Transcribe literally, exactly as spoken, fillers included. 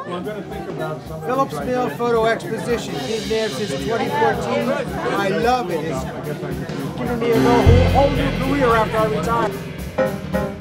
Phillips Mills Photo Exposition. Been there since twenty fourteen. I love it. It's giving me a whole, whole new career after I retire.